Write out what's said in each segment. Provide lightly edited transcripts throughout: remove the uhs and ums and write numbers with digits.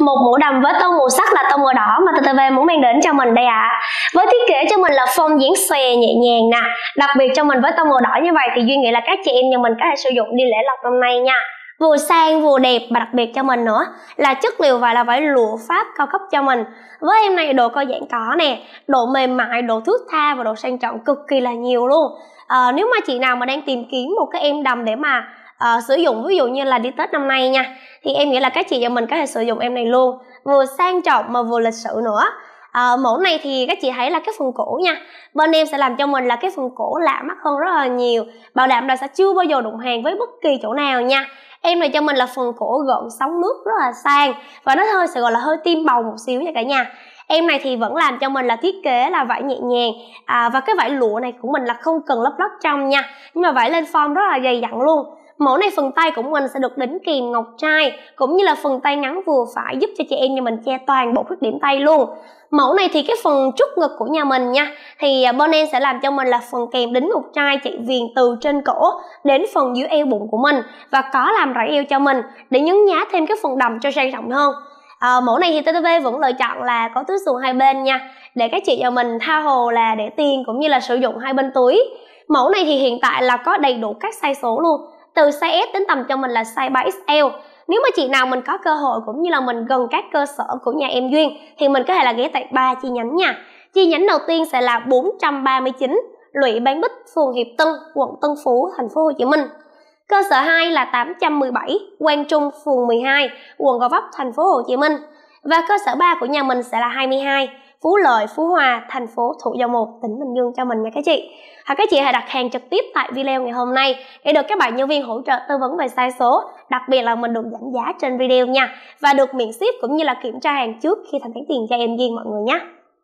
Một mũ đầm với tông màu sắc là tông màu đỏ mà TTV muốn mang đến cho mình đây ạ. Với thiết kế cho mình là phông dáng xòe nhẹ nhàng nè. Đặc biệt cho mình với tông màu đỏ như vậy thì Duyên nghĩ là các chị em nhà mình có thể sử dụng đi lễ lộc năm nay nha. Vừa sang vừa đẹp và đặc biệt cho mình nữa là chất liệu vải là vải lụa Pháp cao cấp cho mình. Với em này độ co giãn có nè, độ mềm mại, độ thướt tha và độ sang trọng cực kỳ là nhiều luôn. Nếu mà chị nào mà đang tìm kiếm một cái em đầm để mà sử dụng, ví dụ như là đi Tết năm nay nha, thì em nghĩ là các chị nhà mình có thể sử dụng em này luôn, vừa sang trọng mà vừa lịch sự nữa. Mẫu này thì các chị thấy là cái phần cổ nha, bên em sẽ làm cho mình là cái phần cổ lạ mắt hơn rất là nhiều, bảo đảm là sẽ chưa bao giờ đụng hàng với bất kỳ chỗ nào nha. Em này cho mình là phần cổ gợn sóng nước rất là sang và nó hơi sẽ gọi là hơi tim bầu một xíu nha cả nhà. Em này thì vẫn làm cho mình là thiết kế là vải nhẹ nhàng, và cái vải lụa này của mình là không cần lấp lót trong nha, nhưng mà vải lên form rất là dày dặn luôn. Mẫu này phần tay của mình sẽ được đính kèm ngọc trai cũng như là phần tay ngắn vừa phải, giúp cho chị em nhà mình che toàn bộ khuyết điểm tay luôn. Mẫu này thì cái phần trút ngực của nhà mình nha, thì bên em sẽ làm cho mình là phần kèm đính ngọc trai chạy viền từ trên cổ đến phần dưới eo bụng của mình, và có làm rải eo cho mình để nhấn nhá thêm cái phần đầm cho sang trọng hơn. Mẫu này thì TTV vẫn lựa chọn là có túi xù hai bên nha, để các chị nhà mình tha hồ là để tiền cũng như là sử dụng hai bên túi. Mẫu này thì hiện tại là có đầy đủ các size số luôn, từ size S đến tầm cho mình là size 3XL. Nếu mà chị nào mình có cơ hội cũng như là mình gần các cơ sở của nhà em Duyên thì mình có thể là ghé tại 3 chi nhánh nha. Chi nhánh đầu tiên sẽ là 439 Lụy Bán Bích, phường Hiệp Tân, quận Tân Phú, thành phố Hồ Chí Minh. Cơ sở 2 là 817 Quang Trung, phường 12, quận Gò Vấp, thành phố Hồ Chí Minh. Và cơ sở 3 của nhà mình sẽ là 22 Phú Lợi, Phú Hòa, thành phố Thủ Dầu Một, tỉnh Bình Dương cho mình nha các chị. Hoặc các chị hãy đặt hàng trực tiếp tại video ngày hôm nay để được các bạn nhân viên hỗ trợ tư vấn về size số, đặc biệt là mình được giảm giá trên video nha, và được miễn ship cũng như là kiểm tra hàng trước khi thanh toán tiền cho em Duyên mọi người nhé.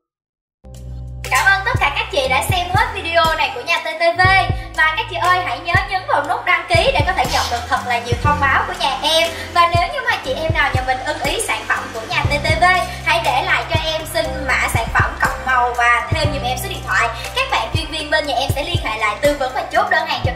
Cảm ơn tất cả các chị đã xem hết video này của nhà TTV. Và các chị ơi, hãy nhớ nhấn vào nút đăng ký để có thể nhận được thật là nhiều thông báo của nhà em. Và nếu như mà chị em nào nhà mình ưng ý sản phẩm của nhà TTV, hãy để lại cho em xin mã sản phẩm, cộng màu và thêm giùm em số điện thoại. Các bạn chuyên viên bên nhà em sẽ liên hệ lại tư vấn và chốt đơn hàng.